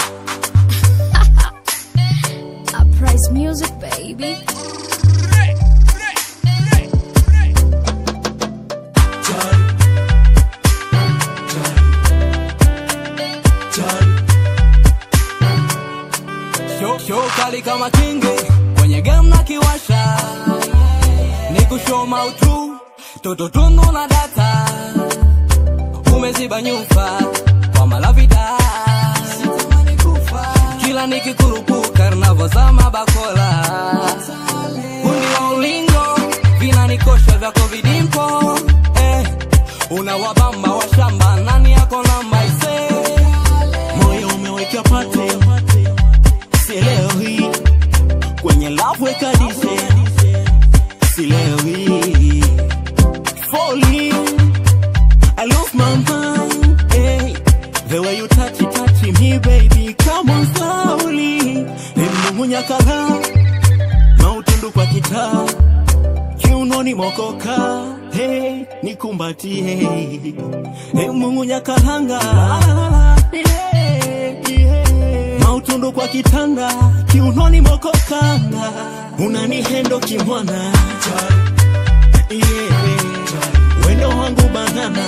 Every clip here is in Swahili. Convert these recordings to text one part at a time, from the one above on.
Uprise music, baby. Show kali kama kingi kwenye game na kiwasha, nikushow mautu toto tundu na data, umeziba nyufa kwa malavida, kila nikikurupuka navozama bakola, hundi wa ulingo vina nikosha vyako vidimpo, unawabamba wa shamba nani yako namba ise, moyo umeweka pate sielewi kwenye love weka dise sielewi falling I love my mind, hey. The way you touch me baby come on slowly Mungunya kala mautundu kwa kitaa kiunoni mokoka hey nikumbatie hey Mungunya kalanga mautundu kwa kitanda kiunoni mokokanga unanihendo kimwana wendo wangu banana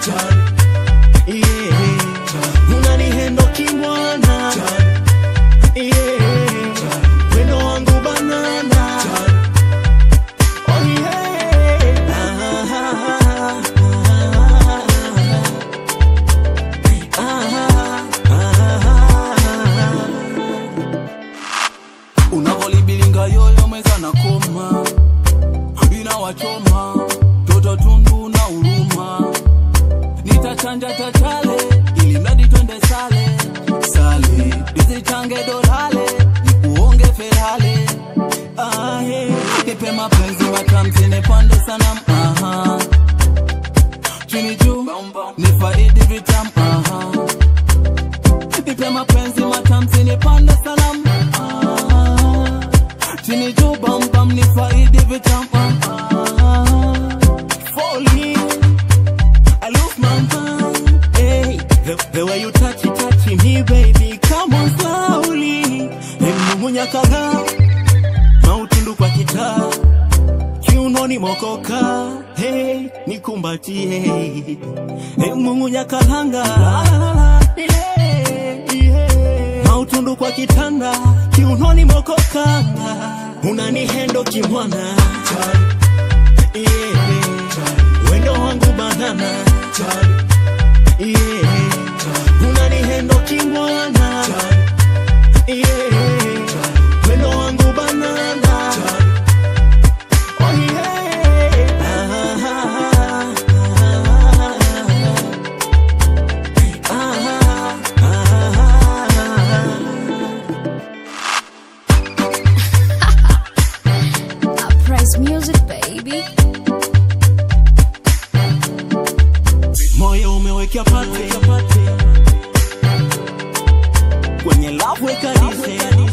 unanihendo kimwana wendo wangu banana oh unavolibilinga yoyo meza na koma inawachoma toto tundu na uruma, nitachanja tachale ili mradi twende sale nizichange dolale nikuonge ferale nipe mapenzi matamzine pande sana chini juu nifaidi vitam nipe mapenzi matamzine pande sana chini juu bam bam nifaidi vitam falling I love my mind, hey. The way you touch me baby come on slowly Mungunya kala mautundu kwa kitaa kiunoni mokoka hey nikumbatie hey Mungunya kalanga mautundu kwa kitanda kiunoni mokokanga unanihendo kimwana wendo wangu banana unanihendo kimwana wendo wangu banana oh Uprise music, baby. moyo umeweka pate kwenye love weka dise